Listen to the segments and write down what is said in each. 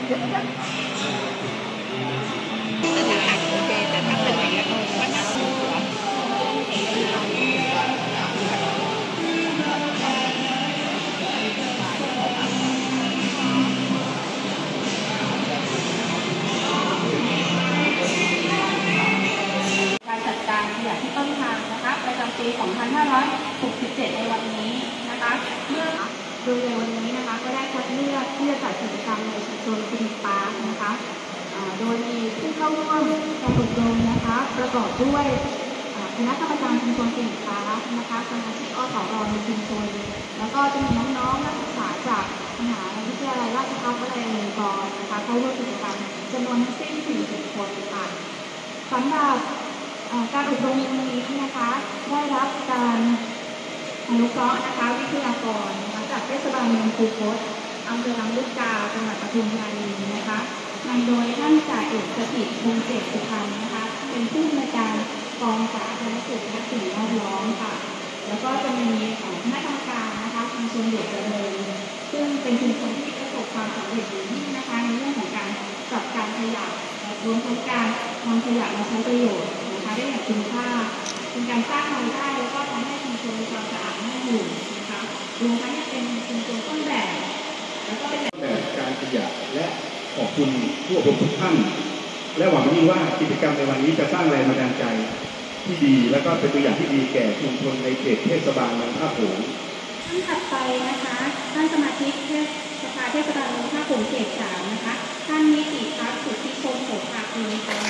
โอเคแต่ถ้าเป็นอย่างนี้ก็น่าสนใจการจัดการขยะที่ต้นทางนะคะประจำปี 2567 ในวันนี้นะคะโดยในวันนี้นะคะก็ได้คัดเลือกที่จะจัดกิจกรรมในชุมชนฟินิกส์ปาร์คนะคะโดยมีผู้เข้าร่วมการอบรมนะคะประกอบด้วยคณะกรรมการชุมชนฟินิกส์ปาร์คนะคะสมาชิกอสรในชุมชนแล้วก็จะมีน้องๆนักศึกษาจากมหาวิทยาลัยราชภัฏวลัยอลงกรณ์นะคะเข้าร่วมกิจกรรมจำนวนทั้งสิ้น 40 คนค่ะสำหรับการอบรมในวันนี้นะคะได้รับการอนุเคราะห์นะคะวิทยากรนะคะจากเทศบาลเมืองคูคตอำเภอลำลูกกาจังหวัดปทุมธานีนะคะนำโดยท่านจ่าเอกสถิตพงษ์เจตสุพรรณนะคะเป็นผู้อำนวยการกองสาธารณสุขและสิ่งแวดล้อมค่ะแล้วก็จะมีคณะกรรมการนะคะชุมชนเด็กเจริญซึ่งเป็นชุมชนที่ประสบความสำเร็จอย่างยิ่งนะคะในเรื่องของการจัดการขยะรวมทั้งการนำขยะมาใช้ประโยชน์นะคะได้อย่างคุ้มค่าเป็นการสร้างรายได้แล้วก็ทำให้ชุมชนมีความสะอาดน่าอยู่นะคะรวมทั้งยังเป็นชุมชนต้นแบบแล้วก็เป็นแบบการขยะและขอบคุณผู้อบรมทุกท่านและหวังยิ่งว่ากิจกรรมในวันนี้จะสร้างแรงบันดาลใจที่ดีและก็เป็นตัวอย่างที่ดีแก่ชุมชนในเขตเทศบาลเมืองท่าโขงท่านถัดไปนะคะท่านสมาชิกสภาเทศบาลเมืองท่าโขงเขต 3นะคะท่านนิติพัฒน์สุทธิชนโสภาคุณค่ะ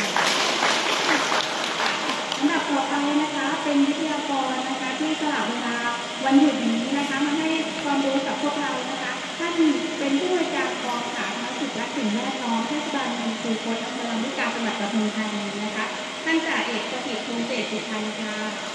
ลำดับต่อไปนะคะเป็นวิทยากรนะคะที่สละเวลาวันหยุดนี้นะคะมาให้ความรู้กับพวกเรานะคะท่านเป็นผู้อำนวยการกองสาธารณสุขและสิ่งแวดล้อมเทศบาลเมืองคูคตอำเภอลำลูกกาจังหวัดปทุมธานีนะคะท่านจ่าเอกสถิตพงษ์เจตสุพรรณค่ะ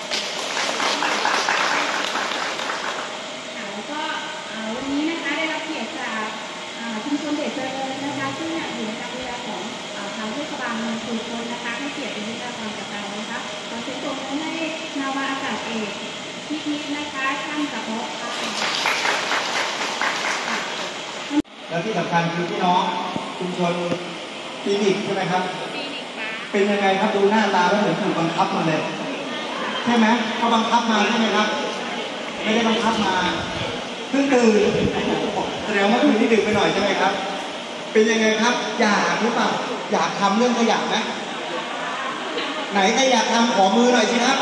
แล้วก็วันนี้นะคะได้รับเกียรติจากชุมชนเด็กเจริญนะคะซึ่งอยู่ในการดูแลของทางเทศบาลเมืองคูคตนะคะให้เกียรติเป็นวิทยากรกับเรานะคะขอเชิญชมให้นาวาอากาศเอกพิพิธนะคะท่านกระเพาะค่ะและที่สำคัญคือพี่น้องชุมชนฟินิกส์ใช่ไหมครับเป็นยังไงครับดูหน้าตาแล้วเหมือนถูกบังคับมาเลยใช่ไหมเขาบังคับมาใช่ไหมครับไม่ได้บังคับมาเพิ่งตื่นแสดงว่าคืนนี้ดึกไปหน่อยใช่ไหมครับเป็นยังไงครับอยากหรือเปล่าอยากทำเรื่องขยะไหมไหนใครอยากทำขอมือหน่อยสิครับ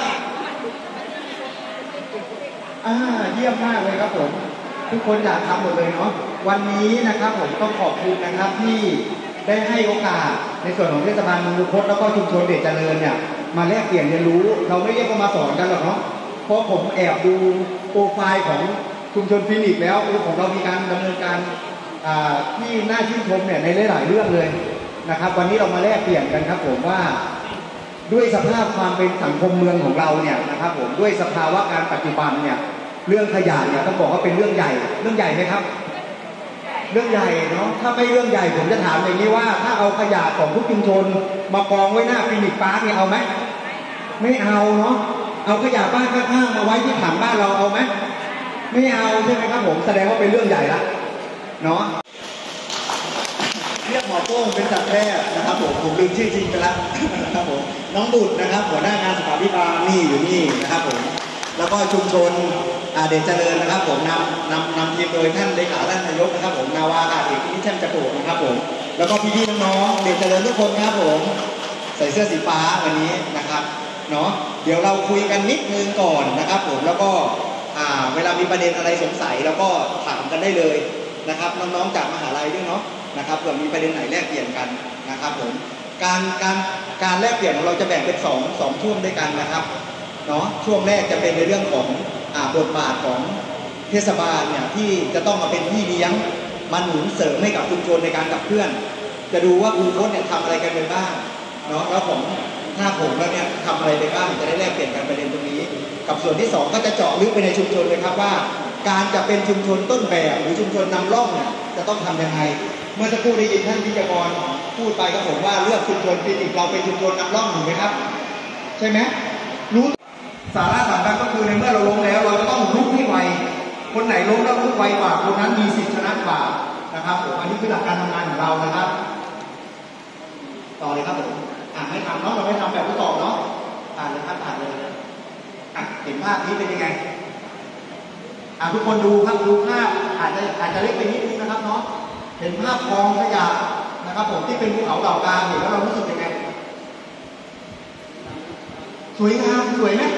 เยี่ยมมากเลยครับผมทุกคนอยากทำหมดเลยเนาะวันนี้นะครับผมต้องขอบคุณนะครับที่ได้ให้โอกาสในส่วนของเทศบาลเมืองคูคตแล้วก็ชุมชนเด็กเจริญเนี่ยมาแลกเปลี่ยนเรียนรู้เราไม่เรียกว่ามาสอนกันหรอกเนาะเพราะผมแอบดูโปรไฟล์ของชุมชนฟินิกส์แล้วของเรามีการดำเนินการที่น่าชื่นชมเนี่ยในหลายๆเรื่องเลยนะครับวันนี้เรามาแลกเปลี่ยนกันครับผมว่าด้วยสภาพความเป็นสังคมเมืองของเราเนี่ยนะครับผมด้วยสภาวะการปัจจุบันเนี่ยเรื่องขยะเนี่ยต้องบอกว่าเป็นเรื่องใหญ่ไหมครับเรื่องใหญ่เนาะถ้าไม่เรื่องใหญ่ผมจะถามอย่างนี้ว่าถ้าเอาขยะของทุกชุมชนมากองไว้หน้าฟินิกส์ปาร์คเนี่ยเอาไหมไม่เอาเนาะเอาขยะบ้านข้างๆมาไว้ที่ถังบ้านเราเอาไหมไม่เอาใช่ไหมครับผมแสดงว่าเป็นเรื่องใหญ่ละเนาะเรียกหมอโป้งเป็นสัตวแพทย์นะครับผมลืมชื่อจริงไปแล้วนะครับผมน้องบุตรนะครับหัวหน้างานสุขาภิบาลนี่อยู่นี่นะครับผมแล้วก็ชุมชนเด็กเจริญนะครับผมนำทีมโดยท่านเลขาท่านนายกนะครับผมนาวาอากาศเอกพินิจแช่มจักรนะครับผมแล้วก็พี่ๆน้องๆเด็กเจริญทุกคนครับผมใส่เสื้อสีฟ้าวันนี้นะครับเนาะเดี๋ยวเราคุยกันนิดนึงก่อนนะครับผมแล้วก็เวลามีประเด็นอะไรสงสัยเราก็ถามกันได้เลยนะครับน้องๆจากมหาลัยด้วยเนาะนะครับเผื่อมีประเด็นไหนแลกเปลี่ยนกันนะครับผมการแลกเปลี่ยนของเราจะแบ่งเป็นสองช่วงด้วยกันนะครับเนาะช่วงแรกจะเป็นในเรื่องของบทบาทของเทศบาลเนี่ยที่จะต้องมาเป็นพี่เลี้ยงมาหนุนเสริมให้กับชุมชนในการขับเคลื่อนจะดูว่าคูคตเนี่ยทำอะไรกันไปบ้างเนาะแล้วของท่าโขงแล้วเนี่ยทำอะไรไปบ้างจะได้แลกเปลี่ยนกันประเด็นตรงนี้กับส่วนที่2ก็จะเจาะลึกไปในชุมชนเลยครับว่าการจะเป็นชุมชนต้นแบบหรือชุมชนนำร่องเนี่ยจะต้องทำยังไงเมื่อสักครู่ได้ยินท่านวิทยากรพูดไปครับผมว่าเลือกชุมชนฟินิกส์เราเป็นชุมชนนำร่องถูกไหมครับใช่ไหมรู้สาระสำคัญก็คือในเมื่อเราล้มแล้วเราจะต้องลุกให้ไวคนไหนล้มแล้วลุกไวกว่าคนนั้นมีสิทธิชนะกว่านะครับผมอันนี้คือหลักการทำงานของเรานะครับเลยครับผมไม่ทำเนาะเราไม่ทำแบบทดสอบเนาะผ่านเลยครับผ่านเลยเห็นภาพนี้เป็นยังไงทุกคนดูครับดูภาพอาจจะเล็กไปนิดนึงนะครับเนาะเห็นภาพกองขยะนะครับผมที่เป็นภูเขาเหล่ากาเห็นแล้วเรารู้สึกยังไงสวยงามสวยไหม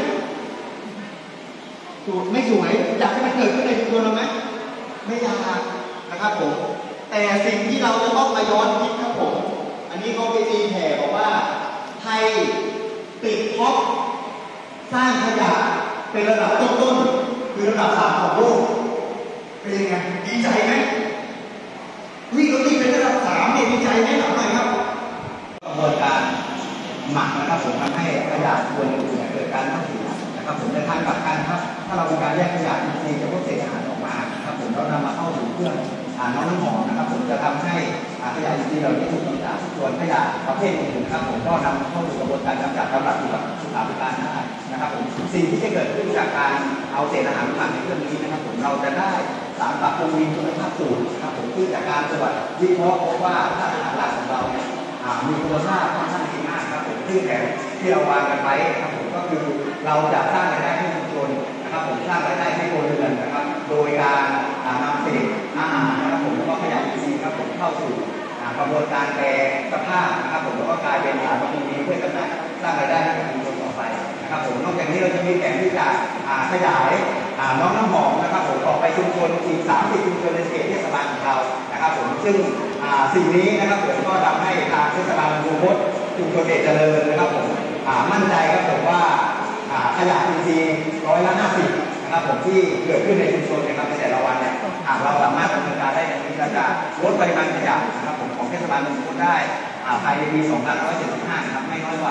ไม่สวยอยากให้มันเกิดขึ้นในชุมชนเราไหมไม่อยากนะครับผมแต่สิ่งที่เราจะต้องมาย้อนคิดครับผมอันนี้เขาไปตีแผ่บอกว่าไทยติดท็อปสร้างขยะเป็นระดับต้นๆคือระดับ3ของโลกเป็นยังไงดีใจไหมเราตีเป็นระดับ3เนี่ยดีใจไหมถามหน่อยครับกระบวนการหมักนะครับผมทำให้ขยะส่วนอื่นเกิดการเน่าเสียนะครับผมในทางกลับกันครับถ้าเรามีการแยกขยะจริงๆจะพวกเศษอาหารออกมาครับผมเรานำมาเข้าสู่เครื่องน้ำหอมนะครับผมจะทำให้ขยะจริงๆเหล่านี้ถูกกำจัดส่วนขยะประเภทอื่นๆครับผมก็นำเข้าสู่กระบวนการกำจัดตามหลักสุขาภิบาลได้นะครับผมสิ่งที่จะเกิดขึ้นจากการเอาเศษอาหารมาในเครื่องนี้นะครับผมเราจะได้สารปรับปรุงดินคุณภาพสูงครับผมซึ่งจากการตรวจวิเคราะห์พบว่าธาตุอาหารหลักของเราเนี่ยมีคุณภาพค่อนข้างดีมากครับผมซึ่งแผนที่เราวางกันไว้ครับผมก็คือเราจะสร้างรายได้ให้ชุมชนนะครับผมสร้างรายได้ให้ครัวเรือนนะครับโดยการนำเศษอาหารนะครับผมแล้วก็ขยะอินทรีย์ครับผมเข้าสู่กระบวนการแปรสภาพนะครับผมแล้วก็กลายเป็นสารปรับปรุงดินเพื่อจำหน่ายสร้างรายได้ให้กับชุมชนต่อไปนะครับผมนอกจากนี้เราจะมีแผนที่จะขยายน้องน้ำหอมนะครับผมออกไปชุมชนอีก30ชุมชนในเขตเทศบาลของเรานะครับผมซึ่งสิ่งนี้นะครับผมก็ทำให้ทางเทศบาลภูมิพจน์ชุมชนเดชเจริญนะครับผมมั่นใจครับผมว่าขยะอินทรีย์150นะครับผมที่เกิดขึ้นในชุมชนนะครับในแต่ละวันเนี่ยหากเราสามารถดำเนินการได้อย่างนี้เราจะลดปริมาณขยะนะครับผมของเทศบาลภูมิพจน์ได้ภายในปี2575นะครับไม่น้อยกว่า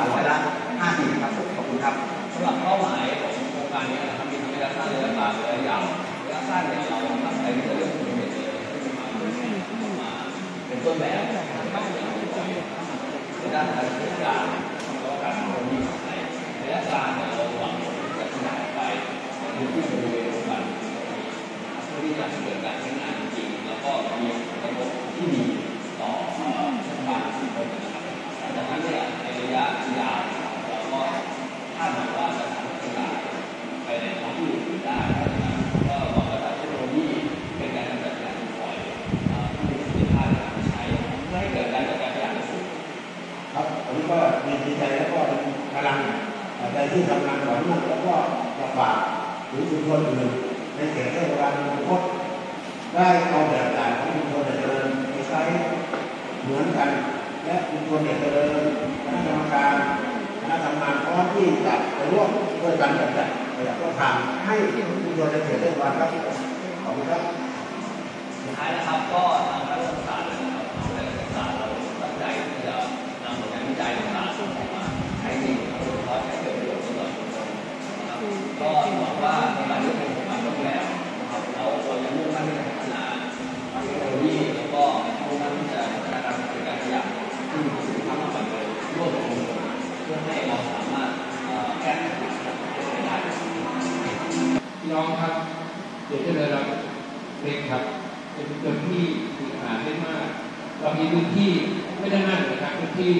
50ครับขอบคุณครับสำหรับเป้าหมายของโครงการนี้นะครับมีทั้งระยะสั้นระยะกลางระยะยาวระยะสั้นเนี่ยเราตั้งใจที่จะเลือกคนเด็กเลยที่มาเป็นต้นแบบนะครับในด้านการจัดการแล้วก็การทำงานในระยะกลางเนี่ยเราหวังจะขยายไปพื้นที่บริเวณโรงพยาบาลเพื่อที่จะเกิดการใช้งานจริงแล้วก็มีระบบที่ดีต่อเทศบาลทุกคนนะครับจากนั้นเนี่ยในระยะยาวเราก็คาดหวังว่าจะทำให้ขยายไปในท้องที่อื่นได้ก็หวังว่าจะเทคโนโลยีเป็นการกำจัดขยะบ่อยที่มีประสิทธิภาพในการใช้เพื่อให้เกิดการจัดการขยะในสูงครับผมก็ดีใจแล้วก็กำลังใจที่ทำงานต่อเนื่องแล้วก็จะฝากถึงชุมชนอื่นในเขตเทศบาลภูมิพจน์ได้เอาแบบอย่างของชุมชนเจริญไปใช้เหมือนกันและชุมชนเจริญคณะกรรมการคณะทำงานพร้อมที่จะไปร่วมด้วยกันจัดขยะต้นทางให้ชุมชนในเขตเทศบาลครับขอบคุณครับสุดท้ายนะครับก็ทางนักศึกษานะครับนักศึกษาเราตั้งใจที่จะนำผลงานวิจัยต่างๆออกมาใช้จริงโดยเฉพาะใช้เกิดประโยชน์ต่อชุมชนนะครับก็หวังว่าในการเลือกเป็นโครงการต้นแบบนะครับเราควรจะมุ่งมั่นที่จะพัฒนาเทคโนโลยีแล้วก็มุ่งมั่นที่จะพัฒนาการจัดการขยะที่มีประสิทธิภาพมากกว่าเดิมร่วมกับชุมชนเพื่อให้เราสามารถแก้ไขปัญหาได้พี่น้องครับเดี๋ยวจะเลยเราเล็กครับเป็นพื้นที่มีขนาดไม่มากเรามีพื้นที่ไม่ได้มากนะครับพื้นที่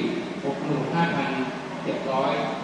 65,704.5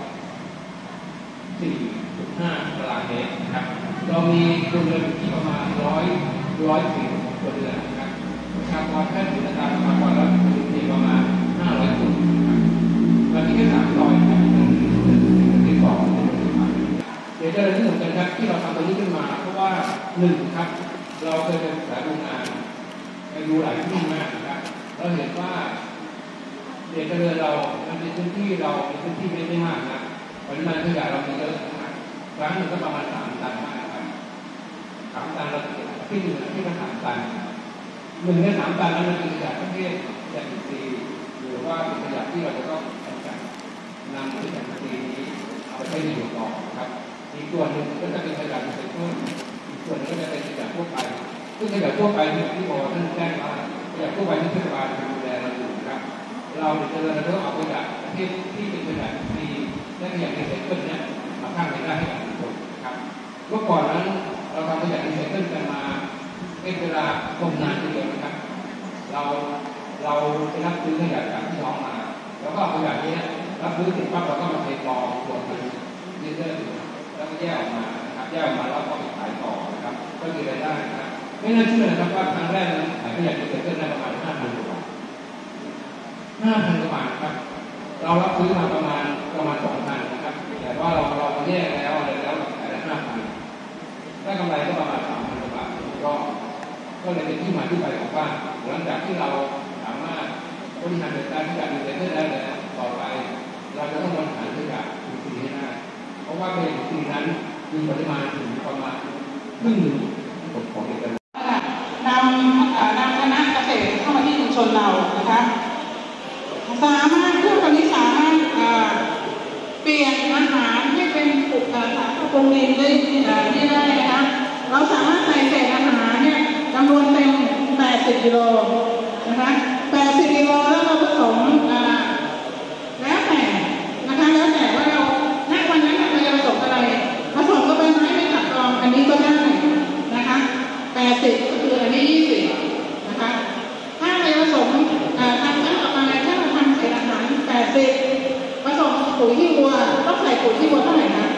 ตารางเมตรนะครับเรามีคนเรือนอยู่ที่ประมาณ110 คนเรือนนะครับประชากรแพทย์บุคลากรประชากรแล้วมีประมาณ500 คนนะครับเรามีแค่3ซอยนะครับที่2เดี๋ยวจะเริ่มเหมือนกันครับที่เราทำตรงนี้ขึ้นมาเพราะว่า1ครับเราเคยเป็นสายโรงงานไปดูหลายที่มากนะครับเราเห็นว่าเด็กเรือเรามันเป็นพื้นที่เราเป็นพื้นที่ไม่มากนะปริมาณขยะเรามีเยอะนะครับครั้งหนึ่งก็ประมาณ3 ตันมากครับ3 ตันเราที่1ที่มัน3 ตัน1 ใน 3 ตันนั้นมันเป็นขยะประเภทขยะอินทรีย์หรือว่าเป็นขยะที่เราจะต้องกำจัดนำขยะอินทรีย์นี้เอาไปใช้ประโยชน์ต่อครับอีกส่วนหนึ่งก็จะเป็นขยะรีไซเคิลอีกส่วนนึงก็จะเป็นขยะทั่วไปซึ่งขยะทั่วไปที่บอกท่านแจ้งว่าขยะทั่วไปที่เทศบาลดูแลเราอยู่ครับเราจะเราต้องเอาขยะที่เป็นขยะที่และขยะรีไซเคิลเนี่ยมาสร้างรายได้ให้กับชุมชนครับเมื่อก่อนนั้นเราทำขยะรีไซเคิลกันมาเป็นเวลาคงนานทีเดียวนะครับเราไปรับซื้อขยะจากพี่น้องมาแล้วแล้วก็ตัวอย่างนี้รับซื้อสินปั๊บเราก็มาเทกองรวมกันเรื่อยๆแล้วก็แยกออกมานะครับแยกออกมาแล้วก็ไปขายต่อนะครับก็คือรายได้นะครับไม่น่าเชื่อนะครับว่าครั้งแรกนั้นขายขยะรีไซเคิลได้ประมาณ 5,000 กว่าบาท 5,000 กว่าบาทครับเรารับซื้อมาประมาณ 2,000 นะครับแต่ว่าเรามาแยกแล้วอะไรแล้วขายได้ 5,000 ได้กำไรก็ประมาณ 3,000 กว่าบาทก็เลยเป็นที่มาที่ไปของว่าหลังจากที่เราสามารถบริหารจัดการขยะรีไซเคิลได้แล้วต่อไปเราจะต้องบริหารขยะอินทรีย์ให้ได้เพราะว่าขยะอินทรีย์นั้นมีปริมาณถึงประมาณครึ่งหนึ่งของเอกชนนำคณะเกษตรเข้ามาที่ชุมชนเรานะคะสามารถเครื่องตัวนี้สามารถเปลี่ยนอาหารให้เป็นสารปรุงดินได้นะคะเราสามารถใส่เศษอาหารเนี่ยจำนวนเต็ม80 กิโลนะคะ80 กิโลแล้วเราผสมแล้วแต่นะคะแล้วแต่ว่าเราณวันนั้นเราจะผสมอะไรผสมก็ใบไม้ไม่ขัดกรองอันนี้ก็ได้นะคะ80ก็คืออันนี้20นะคะถ้าเราผสมทำนั้นออกมาถ้าเราทำเศษอาหาร80ผสมปุ๋ยขี้วัวต้องใส่ปุ๋ยขี้วัวเท่าไหร่นะ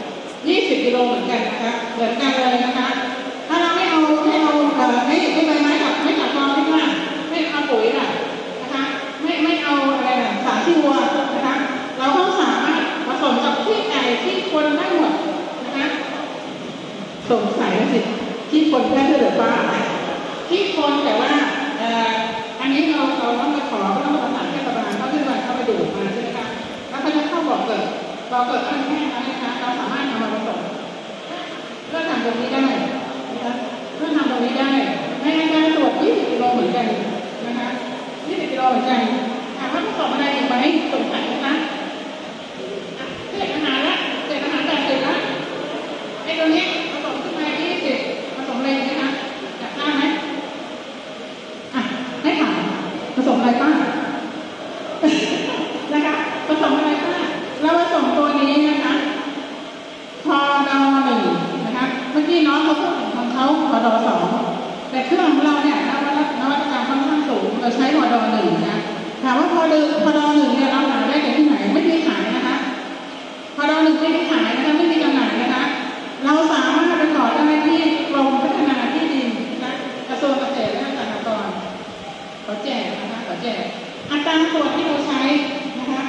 20 กิโลเหมือนกันนะคะเหมือนกันเลยนะคะถ้าเราไม่เอาใบไม้กับไม่ขัดกรองที่ว่าไม่เอาปุ๋ยล่ะนะคะไม่เอาอะไรนะสารขี้วัวนะคะเราก็สามารถผสมกับขี้ไก่ที่คนได้หมดนะคะสงสัยสิที่คนได้หรือเปล่าที่คนแต่ว่าอันนี้เราต้องมาขอต้องมาประสานเทศบาลเขาที่เข้าไปดูมาใช่ไหมคะแล้วเขาจะเข้าบอกเกิดอันแค่นั้นนะคะเราสามารถทำมาผสมเพื่อทำตรงนี้ได้นะคะเพื่อทำตรงนี้ได้ในการตรวจ20 กิโลเหมือนกันนะคะ20 กิโลเหมือนกันถามว่าผสมอะไรอีกไหมสงสัยนะคะเศษอาหารละเศษอาหาร80ละไอ้ตัวนี้ผสมขึ้นมา20ผสมอะไรนะคะอยากทราบไหมให้ถามผสมอะไรบ้างนะคะผสมอะไรบ้างเราผสมตัวนี้นะคะพอดอ1นะคะเมื่อกี้น้องเขาพูดของเขาพอดอ2แต่เครื่องของเราเนี่ยนวัตกรรมค่อนข้างสูงเราใช้พอดอ1นะถามว่าพอดอ1เนี่ยเราหาได้จากที่ไหนไม่มีขายนะคะพอดอ1ไม่มีขายนะคะไม่มีจำหน่ายนะคะเราสามารถไปขอเจ้าหน้าที่กรมพัฒนาที่ดินนะกระทรวงเกษตรและสหกรณ์ขอแจกนะคะขอแจกอัตราส่วนที่เราใช้นะคะ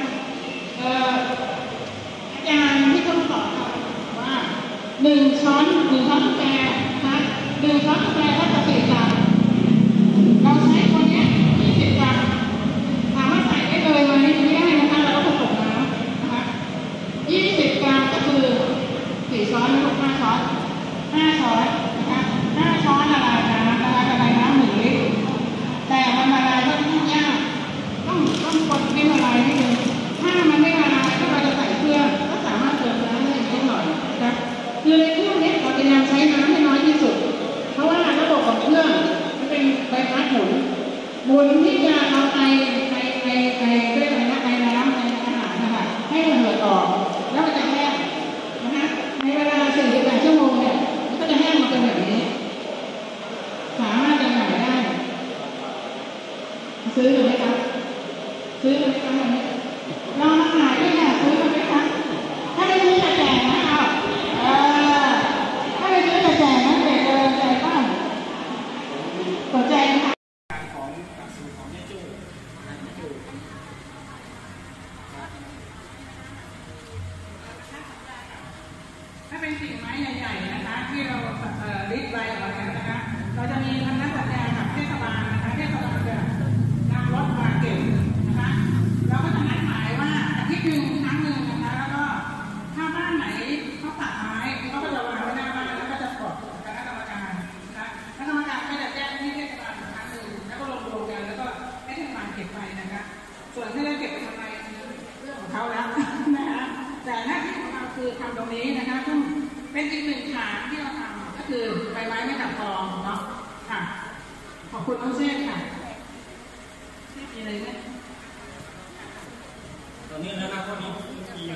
อาจารย์ที่เขาสอนว่า1 ช้อนกาแฟนะคะ1 ช้อนกาแฟเท่ากับ4 กรัมเราใช้ตัวนี้20 กรัมถามว่าใส่ได้เลยไหมไม่ได้นะคะเราต้องผสมน้ำนะคะ20 กรัมก็คือ4 ช้อนหรือ5 ช้อน5 ช้อนนะคะ5 ช้อนละลายน้ำ1 ลิตรแต่มันละลายค่อนข้างยากต้องคนให้ละลายนิดนึงถ้ามันไม่ละลายก็เราจะใส่เครื่องก็สามารถเติมน้ำได้นิดหน่อยนะคะคือในเครื่องนี้เราพยายามใช้น้ำให้น้อยที่สุดเพราะว่าระบบของเครื่องมันเป็นใบพัดหมุนที่จะเอาไอด้วยอะไรนะไอน้ำไออาหารนะคะให้มันระเบิดออกแล้วมันจะแห้งนะคะในเวลา48 ชั่วโมงเนี่ยมันก็จะแห้งมาเป็นแบบนี้สามารถจำหน่ายได้ซื้อหรือไม่ครับซื้อหรือไม่ครับเรามาขายด้วยค่ะซื้อหรือไม่ครับถ้าไม่ซื้อจะแจกนะถ้าไม่ซื้อจะแจกนะเด็กแจกบ้างสนใจไหมคะของหลักสูตรของเนี่ยจูถ้าเป็นสิ่งไม้ใหญ่ๆนะคะที่เราลิสต์ไว้ออกมาแล้วนะคะเราจะมีคณะสัญญากับเทศบาลนะคะเทศบาลจะนำรถมาเก็บนะคะเราก็จะนัดหมายว่าอาทิตย์หนึ่งครั้งหนึ่งนะคะแล้วก็ถ้าบ้านไหนเขาตัดไม้เขาก็จะวางไว้หน้าบ้านแล้วก็จะบอกคณะกรรมการนะคะคณะกรรมการก็จะแจ้งที่เทศบาลครั้งหนึ่งแล้วก็รวมกันแล้วก็ให้เทศบาลเก็บไปนะคะส่วนที่เราเก็บไปทำไมเรื่องของเขาแล้วนะคะแต่หน้าที่ของเราคือทำตรงนี้นะคะซึ่งเป็นอีก1 ฐานที่เราทำก็คือใบไม้ไม่ขัดกรองเนาะค่ะขอบคุณน้องเชษค่ะมีอะไรไหมตอนนี้นะครับวันนี้มีอย่าง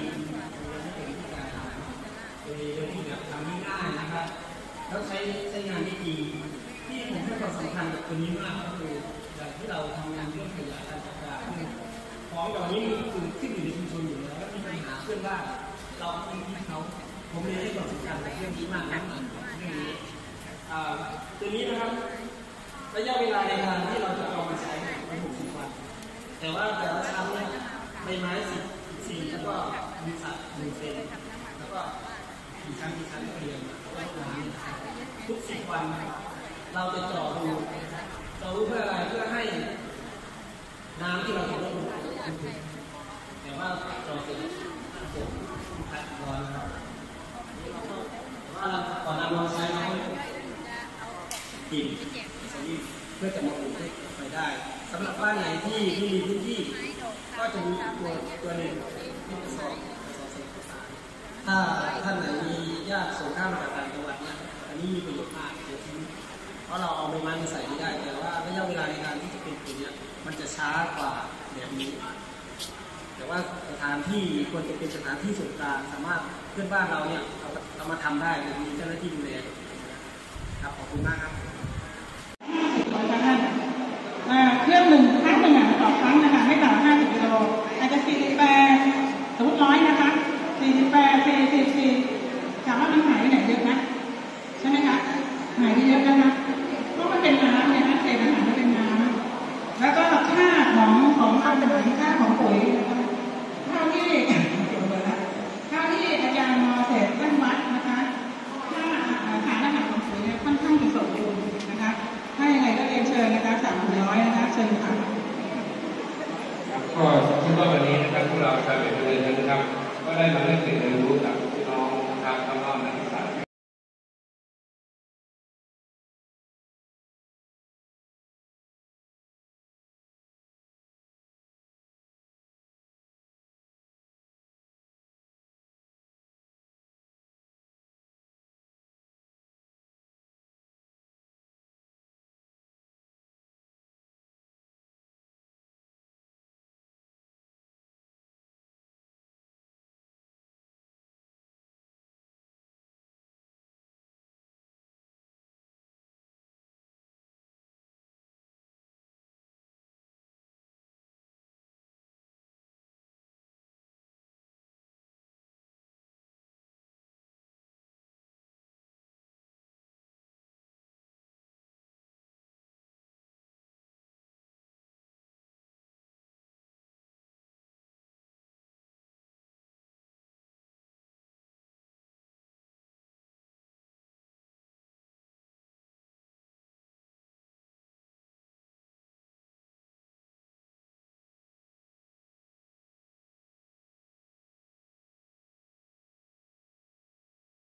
โดยที่แบบทำง่ายๆนะครับแล้วใช้งานได้ดีที่ผมให้ความสำคัญกับตัวนี้มากก็คืออย่างที่เราทำงานเรื่องขยะการจัดการของแบบนี้เราที่เขาผมเลยให้ความสำคัญกับเรื่องนี้มากนะเรื่องนี้ตัวนี้นะครับระยะเวลาในการที่เราจะเอามาใช้เป็น60 วันแต่ว่าแต่ละชั้นเนี่ยใบไม้14แล้วก็มีสัตว์1 เซนแล้วก็กี่ชั้นเรียงทุก10 วันเราจะเจาะรูเพื่ออะไรเพื่อให้น้ำที่เราจะลดลงแต่ว่าเจาะเสร็จผมขัดร้อนนะครับว่าก่อนนำเราใช้เราดินเพื่อจะมาปลูกให้ไปได้สำหรับบ้านไหนที่มีพื้นที่ก็จะมีตัวหนึ่งที่กระสอบถ้าท่านไหนมีญาติส่งข้าวมาจากต่างจังหวัดเนี่ยอันนี้มีประโยชน์มากเดี๋ยวทิ้งเพราะเราเอาใบไม้มาใส่ไม่ได้แต่ว่าระยะเวลาในการที่จะเป็นตัวนี้มันจะช้ากว่าแบบนี้แต่ว่าสถานที่ควรจะเป็นสถานที่ส่วนกลางสามารถเพื่อนบ้านเราเนี่ยเอามาทำได้โดยมีเจ้าหน้าที่ดูแลครับขอบคุณมากครับเครื่องครั้งหนึ่งต่อครั้งนะคะไม่ต่ำ50 กิโลอาจจะ48สมมติ100นะคะ48 44ถามว่ามันหายไปไหนเยอะนะใช่ไหมคะหายไปเยอะนะคะเพราะมันเป็นน้ำเนี่ยนะเศษอาหารมันเป็นน้ำแล้วก็ค่าของอาหารค่าของปุ๋ยค่าที่อาจารย์มอเสร็จตั้งวัดนะคะค่าอาหารของปุ๋ยเนี่ยค่อนข้างจะสมบูรณ์นะคะถ้ายังไงก็เรียนเชิญนะคะ300นะคะเชิญค่ะก็คิดว่าวันนี้นะครับพวกเราชาวเด็กเรียนนะครับก็ได้มาเรียนรู้กับ